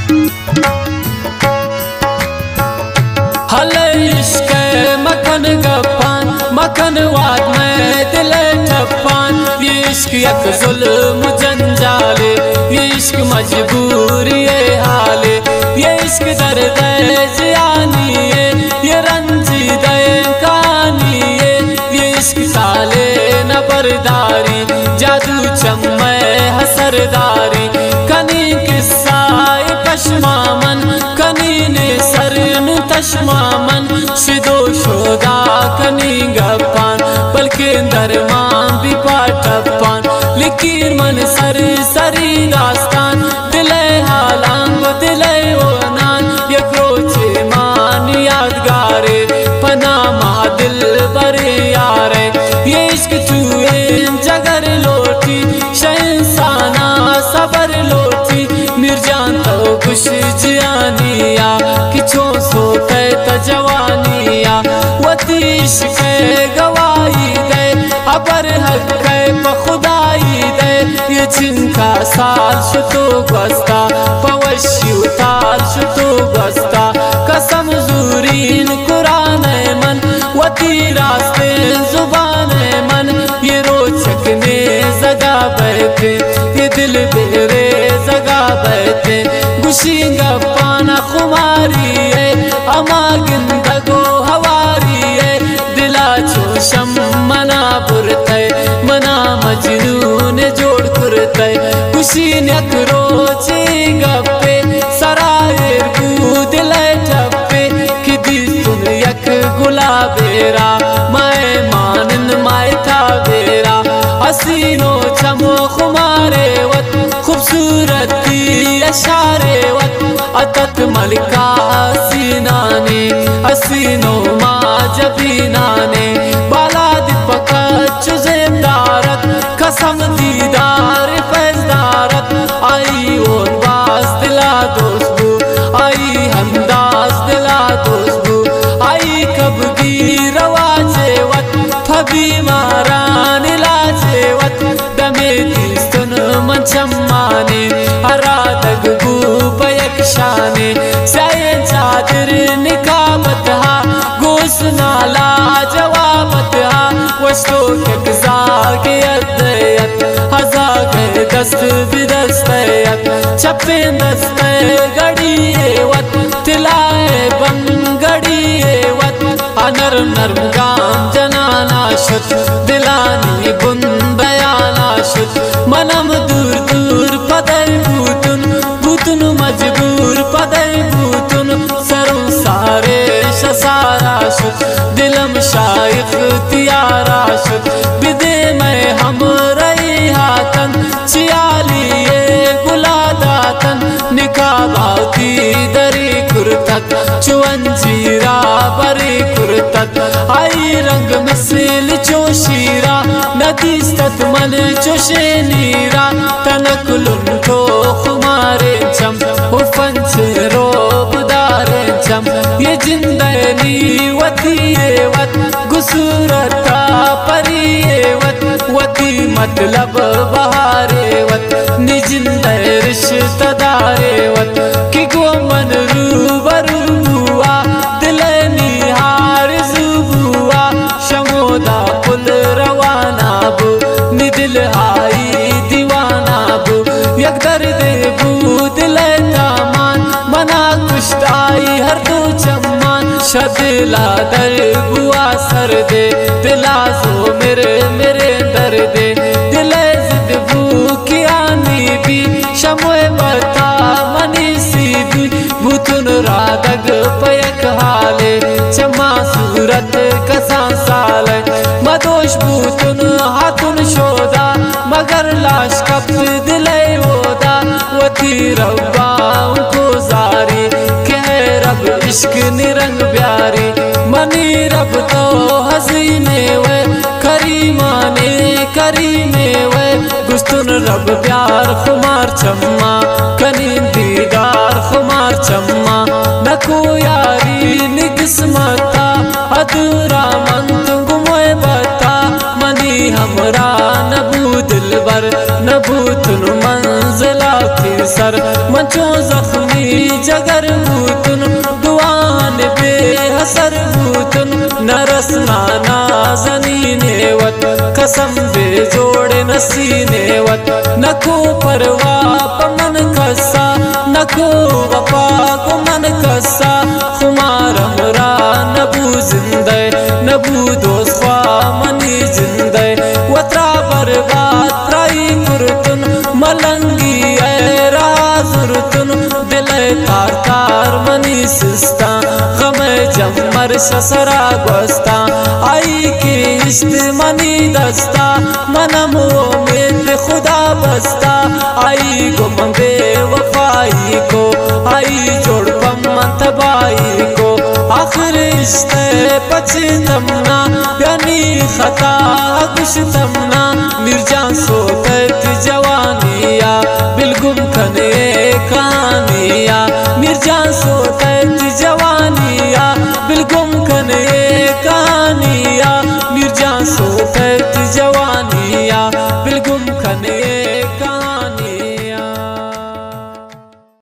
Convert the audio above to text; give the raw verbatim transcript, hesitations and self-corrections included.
हले इश्क मखन गप्पान मखन वाद में दिल ठप्पान। ये इश्क यक जुल्म जंजाले, ये इश्क मजबूरी हाले, ये इश्क दर्द जियानी है, ये रंजी दे कहानी है। ये इश्क साले न बरदारी जादू चम्मे हसरदारी। कनी किस्सा पशमामन कनी ने सरन तशमामन शिदो शोदा कनी गप्पान बल्कि दरमान भी पाटप्पान। लिकीर मन सर सरी दास्तान दिले हालांग दिले ओनान यक्रोचे मान यादगारे पनामा दिल बरे यारे। ये इश्क चूए जगर लोटी शहंसाना सबर लोटी निर्जान तो खुश जियानिया किछो सोते त जवानिया। वती इश्क गवाही दे अबर हक बखुदाई दे। ये जिनका साल शुतो बस्ता पवशी उतार शुतो बस्ता कसम जूरीन कुरान मन वती रास्ते जुबान मन। ये रोचक ने जगा बैठे ये दिल बेरे जगा बैठे गुशींगा पाना खुमारी है अमा गिंदगो हवारी है। दिला चोशम मना बुरते मना मजनून जोड़ करते गुशीन यक रोचे गप्पे सरायर कूद ले ठप्पे कि दिल तुन यक गुलाबेरा माए मानन माए था बेरा। हसीनो चमो खुमारे वत खूबसूरती अशारे वत अतत मलिका हसीनाने हसीनो माँ जबीनाने बाला दिपका चुजेदारत कसम दीदार फैजदारत। आई ओन बास दिला दोस्तू आई हमदास दिला दोस्तू आई कबगी रवाजे वत फबी मारान लाजे वत दमे दिस्तुन मंचम्माने अरादग बूपयक शाने सये चादर निकाबत हा गोस नाला जवाबत हा वस्तो के जागे अदयत हजा के दस्त बिदस्तयत छपे दस्ते गड़ी वत तिलाए बंगड़ी वत अनर नरम गाम जनाना शुत दिलानी बुंदयाना शुत मनम दूर दूर पदय भूतुन भूतुन मजबूर पदय भूतुन सरों सारे शसारा शुत दिलम शाइख तियारा शुत बिदे में हम रही हाथन चियालिए गुलादातन निकाबाती दरी कुर्तक चुअंजीरा बरी कुर्तक आई रंग मिसल चोशीरा नदीस्तत मल चोशे नीरा तनकुलुन तो खुमारे चम उफंच रोबदारे चम। ये जिंदनी वती वत गुसूरता परी वत वती मतलब बहारे वत निजिंद रिश्तेदारे वत कि गो मन रूबरू हुआ दिल निहार जुबुआ शमोदा पुल रवाना बु निदिल आई दीवाना बु यक दर्द बू दिल दामान मना कुश्ताई हर दो चम्मान शदिला दर बुआ सर दे दिला जो मेरे मेरे दर दे दिल जिद बू कियानी भी शमोए बता मनी सी भी भूतुन रादग पयक हाले चमा सूरत कसा साल मदोश भूतुन हाथुन शोदा मगर लाश कप दिले ओदा वती रब्बा उनको जारी कह रब इश्क निरंग प्यारी मनी रब तो हसीने वे करीमाने करीमे वे गुस्तुन रब प्यार खुमार चम्मा कनी दीदार खुमार चम्मा नको यारी निकिस्मता अधूरा मंत गुमोए बता मनी हमरा नबू दिलबर नबू तुन मंजिला की सर मंचो जख्मी जगर बूतन दुआन बेहसर बूतन नरस नाना जनी नेवत कसम बे जोड़े नसी नेवत नको परवा पमन कसा नको वफा को मन कसा खुमार हमरा नबू जिंदे नबू दोस्त मनी जिंदे वत्रा बर्बाद प्राई कुरतन मलंगी ऐ राजुरतन दिल तार तार मनी सिस्ता गम जमर ससरा गोस्ता आई के इश्क मनी दस्ता मनम उम्मीद खुदा बस्ता आई गुम बेवफाई को आई जोड़ पम तबाई को आखिर इश्क़ पछतमना यानी खता गुश्तम